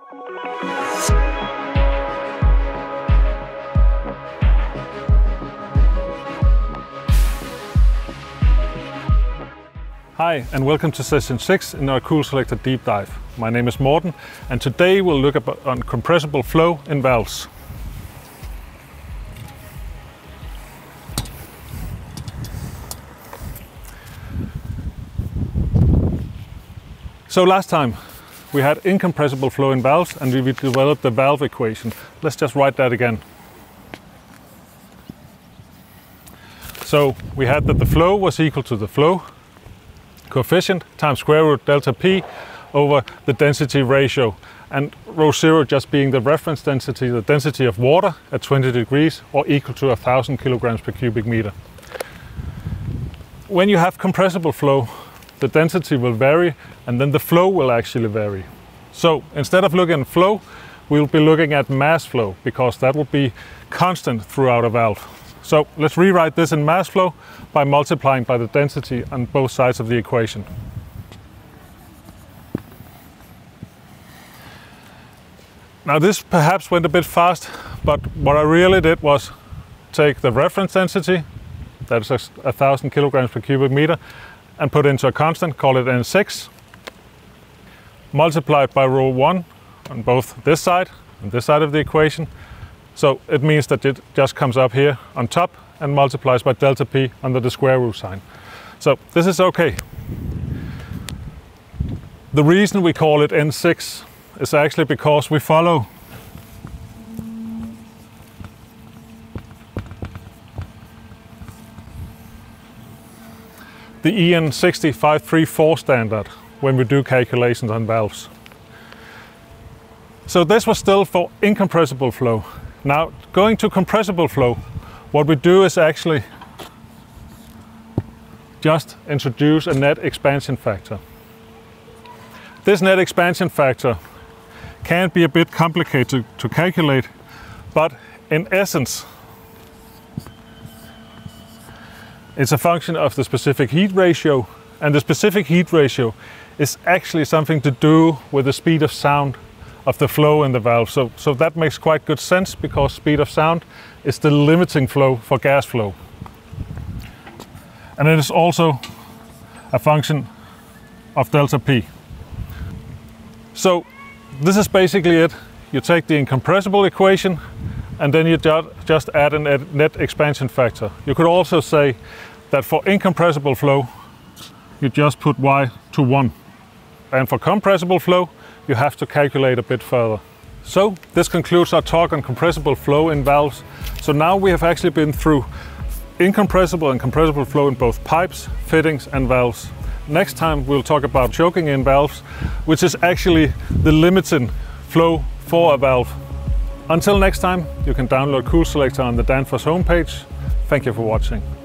Hi and welcome to session 6 in our CoolSelector deep dive. My name is Morten and today we'll look on compressible flow in valves. So last time we had incompressible flow in valves and we developed the valve equation. Let's just write that again. So we had that the flow was equal to the flow coefficient times square root delta P over the density ratio, and rho 0 just being the reference density, the density of water at 20 degrees or equal to 1,000 kilograms per cubic meter. When you have compressible flow, the density will vary and then the flow will actually vary. So instead of looking at flow, we'll be looking at mass flow because that will be constant throughout a valve. So let's rewrite this in mass flow by multiplying by the density on both sides of the equation. Now this perhaps went a bit fast, but what I really did was take the reference density, that is 1,000 kilograms per cubic meter, and put into a constant, call it N6, multiply it by rho 1 on both this side and this side of the equation. So it means that it just comes up here on top and multiplies by delta P under the square root sign. So this is okay. The reason we call it N6 is actually because we follow the EN 60534 standard when we do calculations on valves. So this was still for incompressible flow. Now, going to compressible flow, what we do is actually just introduce a net expansion factor. This net expansion factor can be a bit complicated to calculate, but in essence, it's a function of the specific heat ratio, and the specific heat ratio is actually something to do with the speed of sound of the flow in the valve. So that makes quite good sense because speed of sound is the limiting flow for gas flow. And it is also a function of delta P. So this is basically it. You take the incompressible equation and then you just add a net expansion factor. You could also say that for incompressible flow, you just put y to 1. And for compressible flow, you have to calculate a bit further. So this concludes our talk on compressible flow in valves. So now we have actually been through incompressible and compressible flow in both pipes, fittings and valves. Next time we'll talk about choking in valves, which is actually the limiting flow for a valve. Until next time, you can download CoolSelector on the Danfoss homepage. Thank you for watching.